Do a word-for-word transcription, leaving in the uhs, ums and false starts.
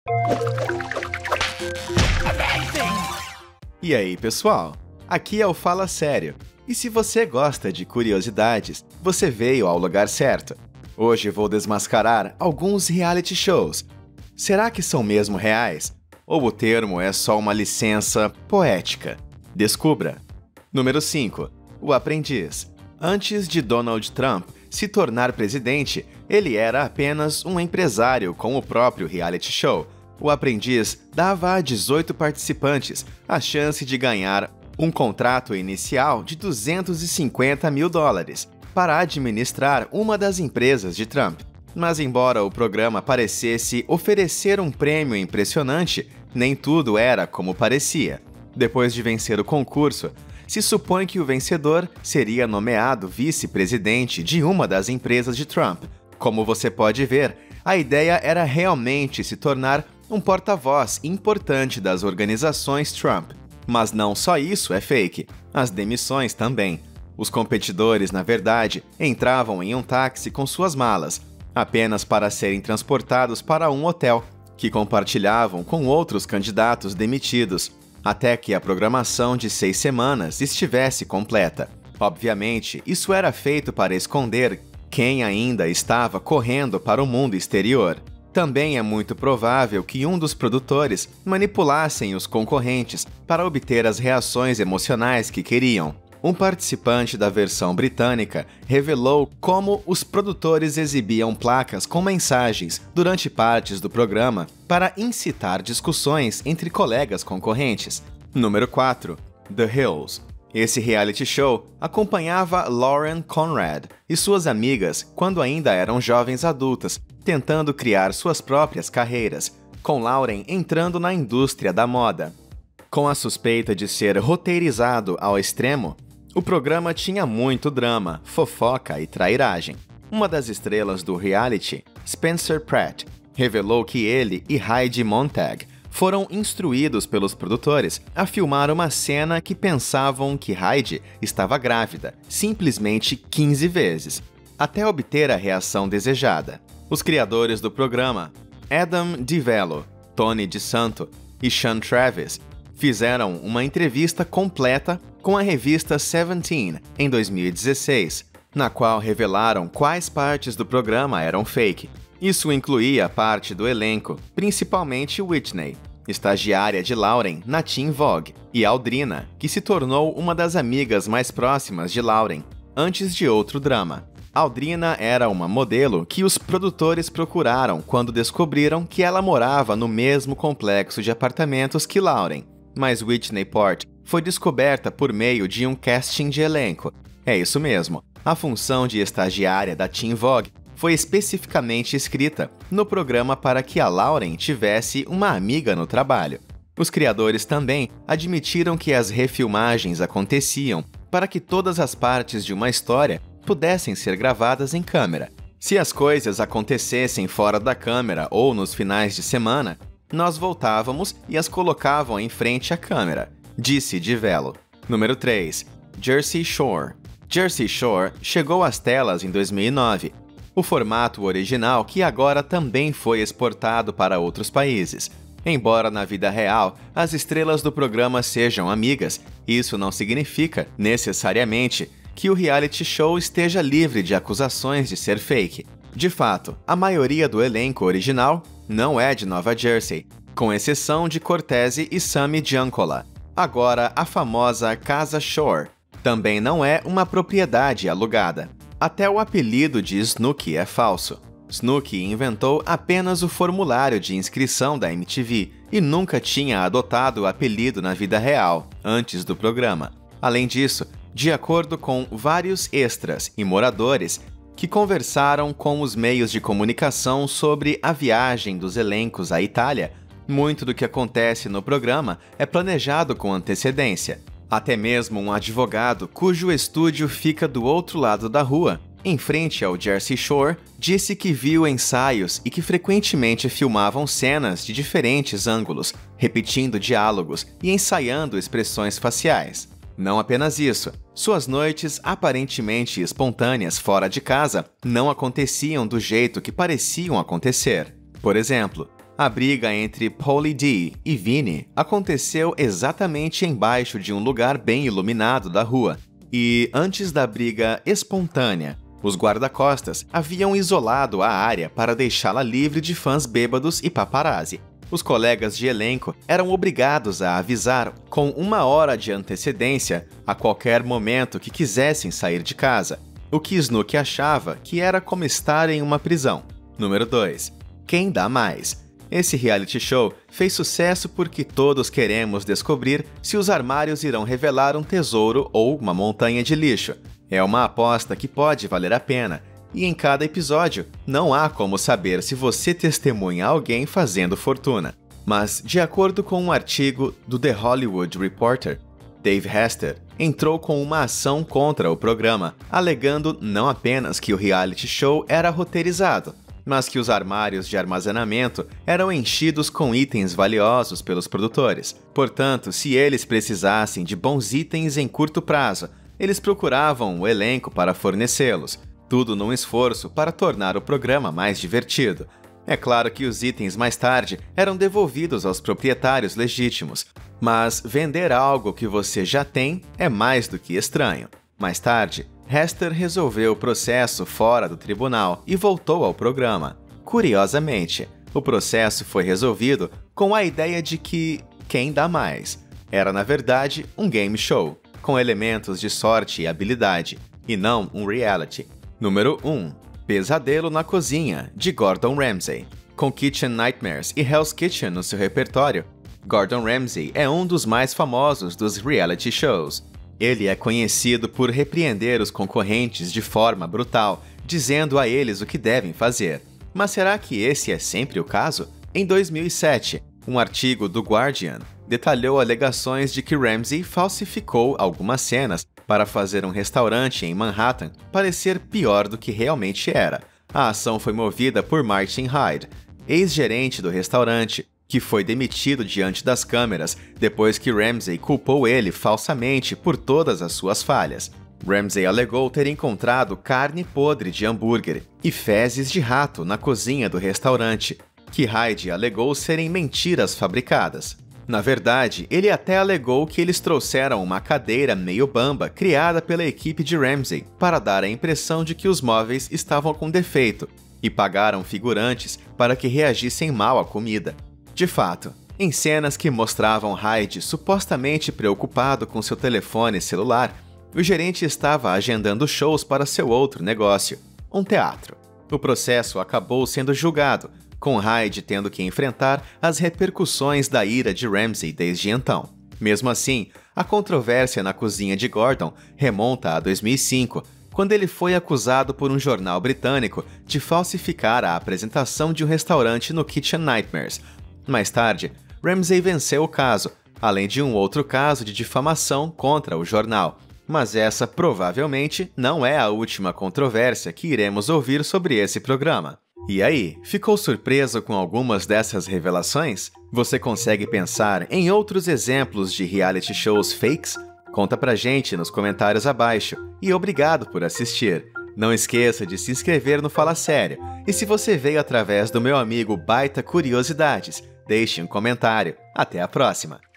E aí, pessoal? Aqui é o Fala Sério. E se você gosta de curiosidades, você veio ao lugar certo. Hoje vou desmascarar alguns reality shows. Será que são mesmo reais? Ou o termo é só uma licença poética? Descubra! Número cinco. O Aprendiz. Antes de Donald Trump se tornar presidente, ele era apenas um empresário com o próprio reality show. O Aprendiz dava a dezoito participantes a chance de ganhar um contrato inicial de duzentos e cinquenta mil dólares para administrar uma das empresas de Trump. Mas embora o programa parecesse oferecer um prêmio impressionante, nem tudo era como parecia. Depois de vencer o concurso, se supõe que o vencedor seria nomeado vice-presidente de uma das empresas de Trump. Como você pode ver, a ideia era realmente se tornar um porta-voz importante das organizações Trump. Mas não só isso é fake, as demissões também. Os competidores, na verdade, entravam em um táxi com suas malas, apenas para serem transportados para um hotel, que compartilhavam com outros candidatos demitidos, até que a programação de seis semanas estivesse completa. Obviamente, isso era feito para esconder quem ainda estava correndo para o mundo exterior. Também é muito provável que um dos produtores manipulassem os concorrentes para obter as reações emocionais que queriam. Um participante da versão britânica revelou como os produtores exibiam placas com mensagens durante partes do programa para incitar discussões entre colegas concorrentes. Número quatro. The Hills. Esse reality show acompanhava Lauren Conrad e suas amigas quando ainda eram jovens adultas, tentando criar suas próprias carreiras, com Lauren entrando na indústria da moda. Com a suspeita de ser roteirizado ao extremo, o programa tinha muito drama, fofoca e trairagem. Uma das estrelas do reality, Spencer Pratt, revelou que ele e Heidi Montag foram instruídos pelos produtores a filmar uma cena que pensavam que Heidi estava grávida, simplesmente quinze vezes, até obter a reação desejada. Os criadores do programa, Adam DiVello, Tony DeSanto e Sean Travis, fizeram uma entrevista completa com a revista Seventeen em dois mil e dezesseis, na qual revelaram quais partes do programa eram fake. Isso incluía parte do elenco, principalmente Whitney, estagiária de Lauren na Teen Vogue, e Aldrina, que se tornou uma das amigas mais próximas de Lauren, antes de outro drama. Aldrina era uma modelo que os produtores procuraram quando descobriram que ela morava no mesmo complexo de apartamentos que Lauren, mas Whitney Port foi descoberta por meio de um casting de elenco. É isso mesmo, a função de estagiária da Teen Vogue foi especificamente escrita no programa para que a Lauren tivesse uma amiga no trabalho. Os criadores também admitiram que as refilmagens aconteciam para que todas as partes de uma história pudessem ser gravadas em câmera. Se as coisas acontecessem fora da câmera ou nos finais de semana, nós voltávamos e as colocavam em frente à câmera, disse DiVello. Número três. Jersey Shore. Jersey Shore chegou às telas em dois mil e nove. O formato original que agora também foi exportado para outros países. Embora na vida real as estrelas do programa sejam amigas, isso não significa, necessariamente, que o reality show esteja livre de acusações de ser fake. De fato, a maioria do elenco original não é de Nova Jersey, com exceção de Cortese e Sami Giancola. Agora, a famosa Casa Shore também não é uma propriedade alugada. Até o apelido de Snooki é falso. Snooki inventou apenas o formulário de inscrição da M T V e nunca tinha adotado o apelido na vida real, antes do programa. Além disso, de acordo com vários extras e moradores que conversaram com os meios de comunicação sobre a viagem dos elencos à Itália, muito do que acontece no programa é planejado com antecedência. Até mesmo um advogado cujo estúdio fica do outro lado da rua, em frente ao Jersey Shore, disse que viu ensaios e que frequentemente filmavam cenas de diferentes ângulos, repetindo diálogos e ensaiando expressões faciais. Não apenas isso, suas noites aparentemente espontâneas fora de casa não aconteciam do jeito que pareciam acontecer. Por exemplo, A briga entre Pauly D e Vinny aconteceu exatamente embaixo de um lugar bem iluminado da rua, e antes da briga espontânea, os guarda-costas haviam isolado a área para deixá-la livre de fãs bêbados e paparazzi. Os colegas de elenco eram obrigados a avisar com uma hora de antecedência a qualquer momento que quisessem sair de casa, o que Snook achava que era como estar em uma prisão. Número dois. Quem dá mais? Esse reality show fez sucesso porque todos queremos descobrir se os armários irão revelar um tesouro ou uma montanha de lixo. É uma aposta que pode valer a pena, e em cada episódio não há como saber se você testemunha alguém fazendo fortuna. Mas, de acordo com um artigo do The Hollywood Reporter, Dave Hester entrou com uma ação contra o programa, alegando não apenas que o reality show era roteirizado, mas que os armários de armazenamento eram enchidos com itens valiosos pelos produtores. Portanto, se eles precisassem de bons itens em curto prazo, eles procuravam o elenco para fornecê-los, tudo num esforço para tornar o programa mais divertido. É claro que os itens mais tarde eram devolvidos aos proprietários legítimos, mas vender algo que você já tem é mais do que estranho. Mais tarde, Hester resolveu o processo fora do tribunal e voltou ao programa. Curiosamente, o processo foi resolvido com a ideia de que quem dá mais era, na verdade, um game show, com elementos de sorte e habilidade, e não um reality. Número um. Pesadelo na Cozinha, de Gordon Ramsay. Com Kitchen Nightmares e Hell's Kitchen no seu repertório, Gordon Ramsay é um dos mais famosos dos reality shows. Ele é conhecido por repreender os concorrentes de forma brutal, dizendo a eles o que devem fazer. Mas será que esse é sempre o caso? Em dois mil e sete, um artigo do Guardian detalhou alegações de que Ramsay falsificou algumas cenas para fazer um restaurante em Manhattan parecer pior do que realmente era. A ação foi movida por Martin Hyde, ex-gerente do restaurante, que foi demitido diante das câmeras depois que Ramsay culpou ele falsamente por todas as suas falhas. Ramsay alegou ter encontrado carne podre de hambúrguer e fezes de rato na cozinha do restaurante, que Hyde alegou serem mentiras fabricadas. Na verdade, ele até alegou que eles trouxeram uma cadeira meio bamba criada pela equipe de Ramsay para dar a impressão de que os móveis estavam com defeito e pagaram figurantes para que reagissem mal à comida. De fato, em cenas que mostravam Hyde supostamente preocupado com seu telefone celular, o gerente estava agendando shows para seu outro negócio, um teatro. O processo acabou sendo julgado, com Hyde tendo que enfrentar as repercussões da ira de Ramsay desde então. Mesmo assim, a controvérsia na cozinha de Gordon remonta a dois mil e cinco, quando ele foi acusado por um jornal britânico de falsificar a apresentação de um restaurante no Kitchen Nightmares. Mais tarde, Ramsay venceu o caso, além de um outro caso de difamação contra o jornal. Mas essa provavelmente não é a última controvérsia que iremos ouvir sobre esse programa. E aí, ficou surpreso com algumas dessas revelações? Você consegue pensar em outros exemplos de reality shows fakes? Conta pra gente nos comentários abaixo e obrigado por assistir. Não esqueça de se inscrever no Fala Sério e se você veio através do meu amigo Baita Curiosidades, deixe um comentário. Até a próxima!